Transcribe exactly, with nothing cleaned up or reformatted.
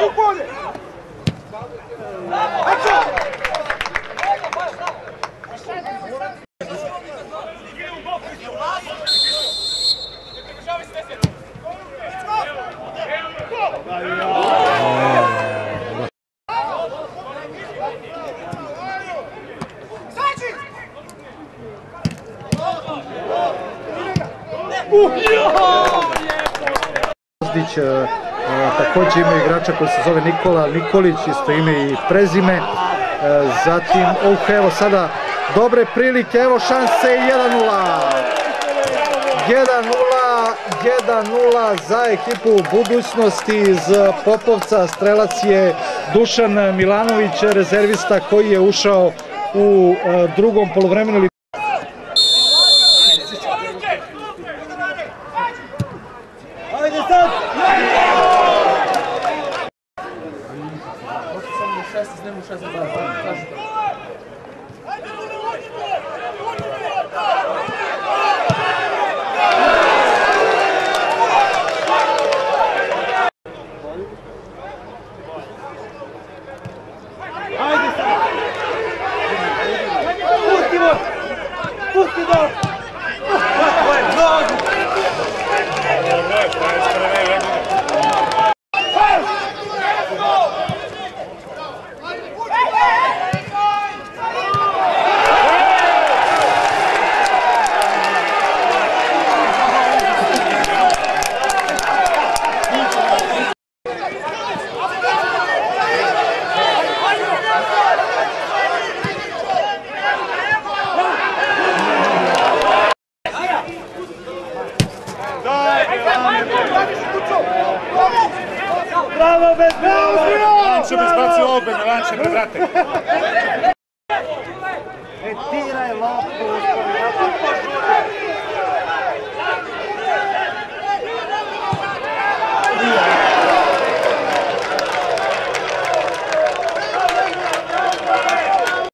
Također ima igrača koji se zove Nikola Nikolić, isto ime i prezime. Zatim, uh, evo sada dobre prilike, evo šanse, jedan nula. jedan nula, jedan nula za ekipu budućnosti iz Popovca. Strelac je Dušan Milanović, rezervista koji je ušao u drugom poluvremenu. Lanče me zbacio obe, me lanče me, brate.